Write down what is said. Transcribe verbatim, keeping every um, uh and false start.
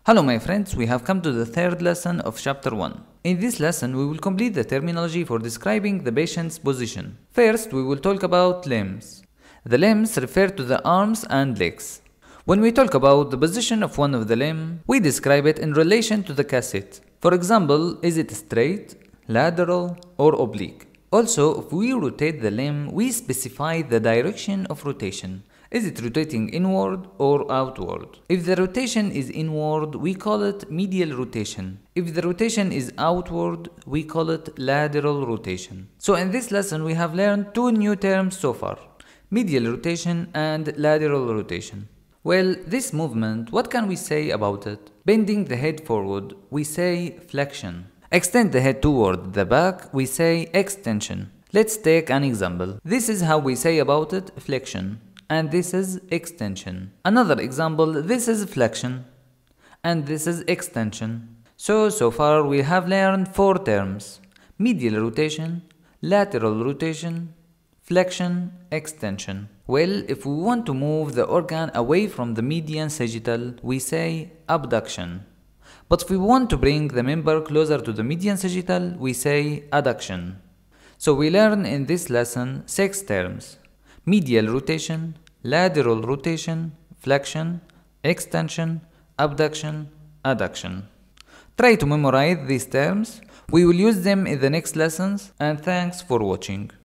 Hello my friends, we have come to the third lesson of chapter one. In this lesson, we will complete the terminology for describing the patient's position. First, we will talk about limbs. The limbs refer to the arms and legs. When we talk about the position of one of the limb, we describe it in relation to the cassette. For example, is it straight, lateral, or oblique? Also, if we rotate the limb, we specify the direction of rotation. Is it rotating inward or outward? If the rotation is inward, we call it medial rotation. If the rotation is outward, we call it lateral rotation. So in this lesson, we have learned two new terms so far: medial rotation and lateral rotation. Well, this movement, what can we say about it? Bending the head forward, we say flexion. Extend the head toward the back, we say extension. Let's take an example. This is how we say about it, flexion. And this is extension. Another example, this is flexion and this is extension. So, so far we have learned four terms: medial rotation, lateral rotation, flexion, extension. Well, if we want to move the organ away from the median sagittal, we say abduction. But if we want to bring the member closer to the median sagittal, we say adduction. So we learn in this lesson six terms: medial rotation, lateral rotation, flexion, extension, abduction, adduction. Try to memorize these terms. We will use them in the next lessons, and thanks for watching.